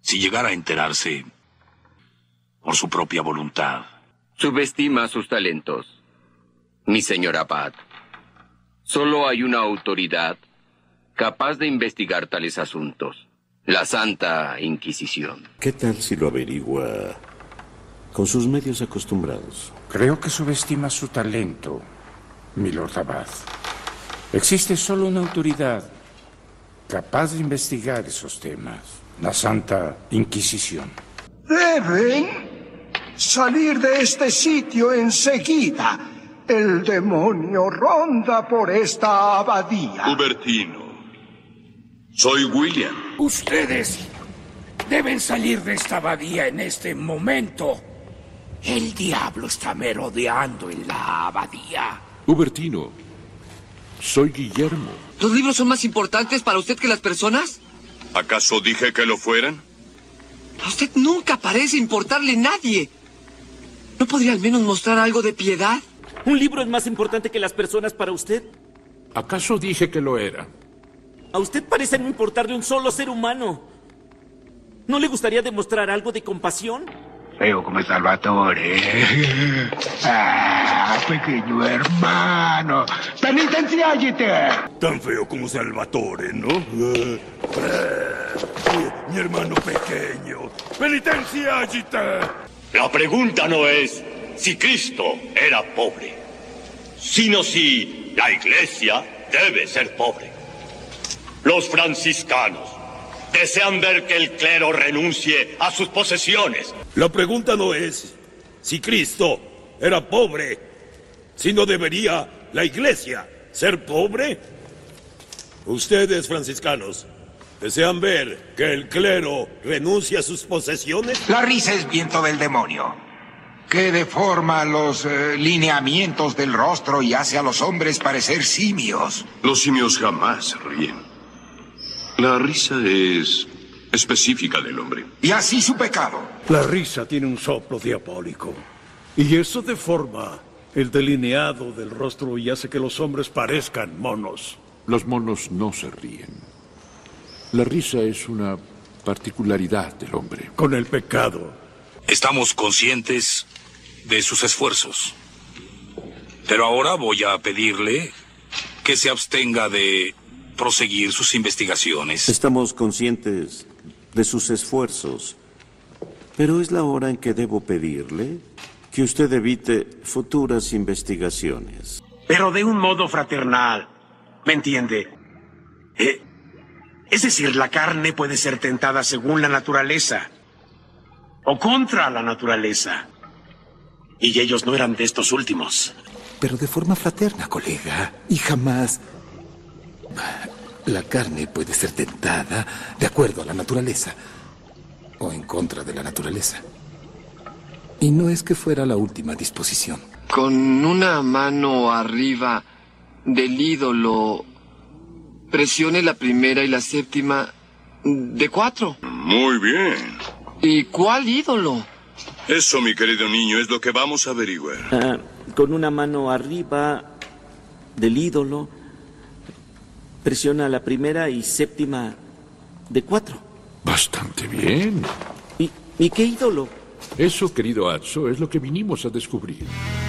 si llegara a enterarse por su propia voluntad. Subestima sus talentos, mi señor abad. Solo hay una autoridad capaz de investigar tales asuntos: la Santa Inquisición. ¿Qué tal si lo averigua con sus medios acostumbrados? Creo que subestima su talento, mi Lord Abad. Existe solo una autoridad capaz de investigar esos temas: la Santa Inquisición. Deben salir de este sitio enseguida. El demonio ronda por esta abadía. Hubertino, soy William. Ustedes deben salir de esta abadía en este momento. El diablo está merodeando en la abadía. Hubertino, soy Guillermo. ¿Los libros son más importantes para usted que las personas? ¿Acaso dije que lo fueran? A usted nunca parece importarle nadie. ¿No podría al menos mostrar algo de piedad? ¿Un libro es más importante que las personas para usted? ¿Acaso dije que lo era? A usted parece no importarle un solo ser humano. ¿No le gustaría demostrar algo de compasión? Feo como Salvatore. Pequeño hermano. Penitenciállate. Tan feo como Salvatore, ¿no? Mi hermano pequeño. Penitenciállate. La pregunta no es si Cristo era pobre, sino si la Iglesia debe ser pobre. Los franciscanos desean ver que el clero renuncie a sus posesiones. La pregunta no es si Cristo era pobre, sino debería la Iglesia ser pobre. Ustedes, franciscanos, ¿desean ver que el clero renuncie a sus posesiones? La risa es viento del demonio, que deforma los lineamientos del rostro y hace a los hombres parecer simios. Los simios jamás ríen. La risa es específica del hombre. Y así su pecado. La risa tiene un soplo diabólico, y eso deforma el delineado del rostro y hace que los hombres parezcan monos. Los monos no se ríen. La risa es una particularidad del hombre. Con el pecado. Estamos conscientes de sus esfuerzos. Pero ahora voy a pedirle que se abstenga de proseguir sus investigaciones. Estamos conscientes de sus esfuerzos, pero es la hora en que debo pedirle que usted evite futuras investigaciones. Pero de un modo fraternal, ¿me entiende? Es decir, la carne puede ser tentada según la naturaleza o contra la naturaleza. Y ellos no eran de estos últimos. Pero de forma fraterna, colega. Y jamás... La carne puede ser tentada de acuerdo a la naturaleza o en contra de la naturaleza. Y no es que fuera la última disposición. Con una mano arriba del ídolo, presione la primera y la séptima de 4. Muy bien. ¿Y cuál ídolo? Eso, mi querido niño, es lo que vamos a averiguar. Con una mano arriba del ídolo, presiona la primera y séptima de 4. Bastante bien. ¿Y qué ídolo? Eso, querido Atso, es lo que vinimos a descubrir.